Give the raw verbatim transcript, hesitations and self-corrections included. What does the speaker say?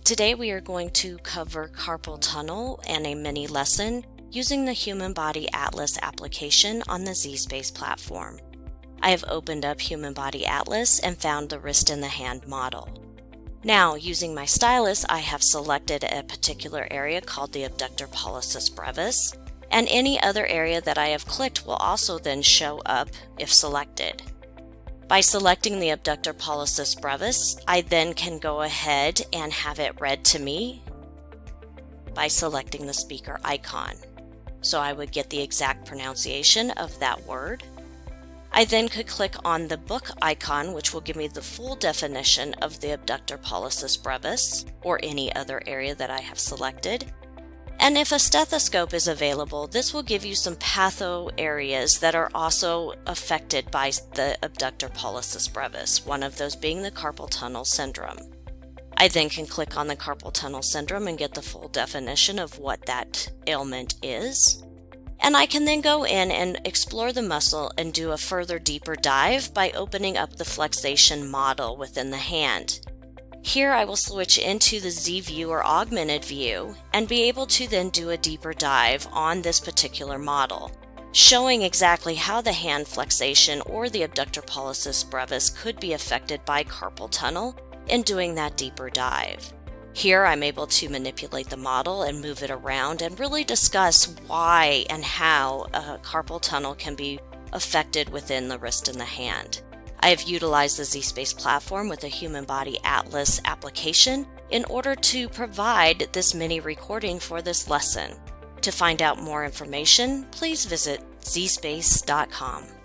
Today we are going to cover carpal tunnel and a mini lesson using the Human Body Atlas application on the zSpace platform. I have opened up Human Body Atlas and found the wrist in the hand model. Now, using my stylus, I have selected a particular area called the abductor pollicis brevis, and any other area that I have clicked will also then show up if selected. By selecting the abductor pollicis brevis, I then can go ahead and have it read to me by selecting the speaker icon. So I would get the exact pronunciation of that word. I then could click on the book icon, which will give me the full definition of the abductor pollicis brevis or any other area that I have selected. And if a stethoscope is available, this will give you some patho areas that are also affected by the abductor pollicis brevis, one of those being the carpal tunnel syndrome. I then can click on the carpal tunnel syndrome and get the full definition of what that ailment is. And I can then go in and explore the muscle and do a further deeper dive by opening up the flexation model within the hand. Here I will switch into the Z view or augmented view and be able to then do a deeper dive on this particular model, showing exactly how the hand flexation or the abductor pollicis brevis could be affected by carpal tunnel in doing that deeper dive. Here I'm able to manipulate the model and move it around and really discuss why and how a carpal tunnel can be affected within the wrist and the hand. I have utilized the zSpace platform with the Human Body Atlas application in order to provide this mini recording for this lesson. To find out more information, please visit z space dot com.